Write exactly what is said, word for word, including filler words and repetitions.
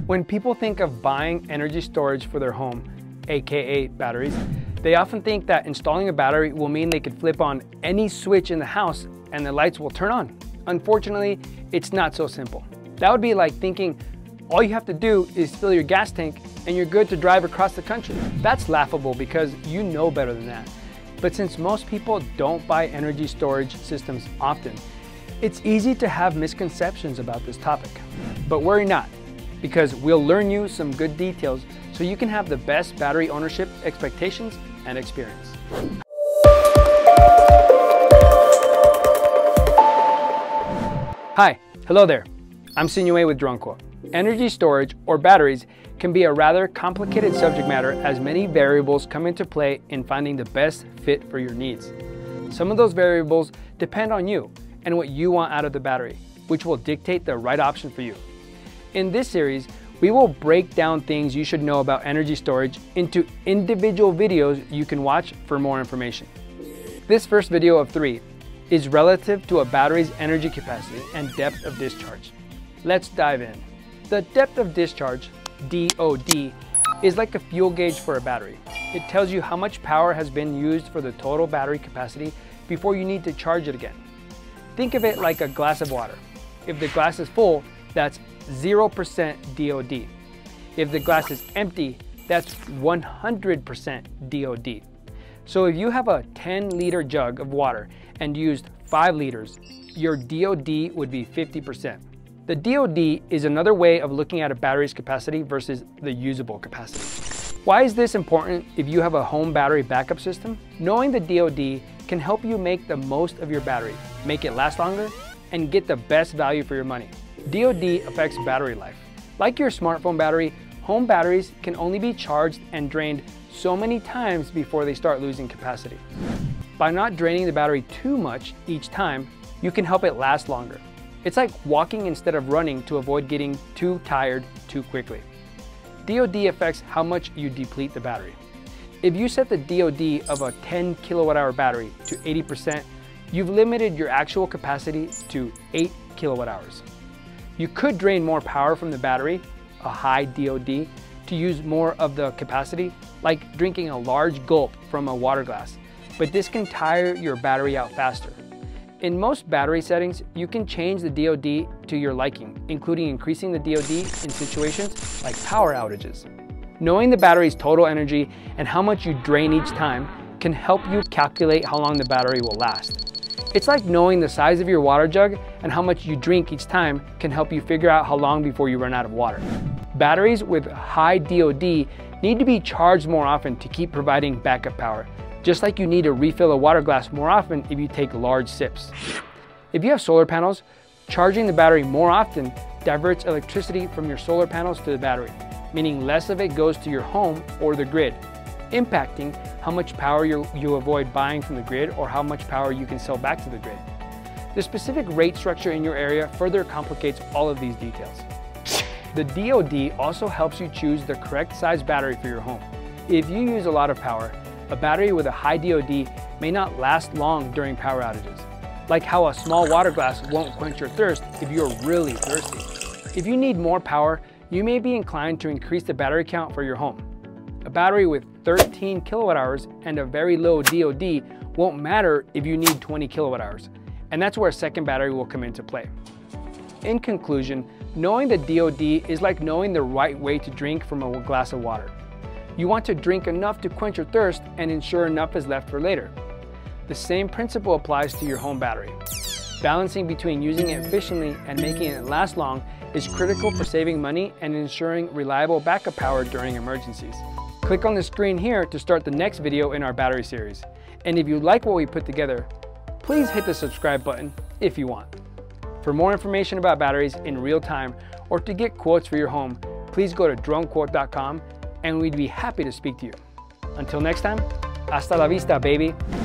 When people think of buying energy storage for their home, aka batteries, they often think that installing a battery will mean they could flip on any switch in the house and the lights will turn on. Unfortunately, it's not so simple. That would be like thinking all you have to do is fill your gas tank and you're good to drive across the country. That's laughable because you know better than that. But since most people don't buy energy storage systems often, it's easy to have misconceptions about this topic. But worry not, because we'll learn you some good details so you can have the best battery ownership expectations and experience. Hi, hello there. I'm Sinue with DroneQuote. Energy storage, or batteries, can be a rather complicated subject matter as many variables come into play in finding the best fit for your needs. Some of those variables depend on you and what you want out of the battery, which will dictate the right option for you. In this series, we will break down things you should know about energy storage into individual videos you can watch for more information. This first video of three is relative to a battery's energy capacity and depth of discharge. Let's dive in. The depth of discharge, D O D, is like a fuel gauge for a battery. It tells you how much power has been used for the total battery capacity before you need to charge it again. Think of it like a glass of water. If the glass is full, that's zero percent D O D. If the glass is empty, that's one hundred percent D O D. So if you have a ten liter jug of water and used five liters, your D O D would be fifty percent. The D O D is another way of looking at a battery's capacity versus the usable capacity. Why is this important if you have a home battery backup system? Knowing the D O D can help you make the most of your battery, make it last longer, and get the best value for your money. D O D affects battery life. Like your smartphone battery, home batteries can only be charged and drained so many times before they start losing capacity. By not draining the battery too much each time, you can help it last longer. It's like walking instead of running to avoid getting too tired too quickly. D O D affects how much you deplete the battery. If you set the D O D of a ten kilowatt hour battery to eighty percent, you've limited your actual capacity to eight kilowatt hours. You could drain more power from the battery, a high D O D, to use more of the capacity, like drinking a large gulp from a water glass, but this can tire your battery out faster. In most battery settings, you can change the D O D to your liking, including increasing the D O D in situations like power outages. Knowing the battery's total energy and how much you drain each time can help you calculate how long the battery will last. It's like knowing the size of your water jug and how much you drink each time can help you figure out how long before you run out of water. Batteries with high D O D need to be charged more often to keep providing backup power, just like you need to refill a water glass more often if you take large sips. If you have solar panels, charging the battery more often diverts electricity from your solar panels to the battery, meaning less of it goes to your home or the grid, impacting how much power you, you avoid buying from the grid or how much power you can sell back to the grid. The specific rate structure in your area further complicates all of these details. The D O D also helps you choose the correct size battery for your home. If you use a lot of power, a battery with a high D O D may not last long during power outages, like how a small water glass won't quench your thirst if you're really thirsty. If you need more power, you may be inclined to increase the battery count for your home. A battery with thirteen kilowatt hours and a very low D O D won't matter if you need twenty kilowatt hours, and that's where a second battery will come into play. In conclusion, knowing the D O D is like knowing the right way to drink from a glass of water. You want to drink enough to quench your thirst and ensure enough is left for later. The same principle applies to your home battery. Balancing between using it efficiently and making it last long is critical for saving money and ensuring reliable backup power during emergencies. Click on the screen here to start the next video in our battery series. And if you like what we put together, please hit the subscribe button if you want. For more information about batteries in real time or to get quotes for your home, please go to drone quote dot com and we'd be happy to speak to you. Until next time, hasta la vista, baby.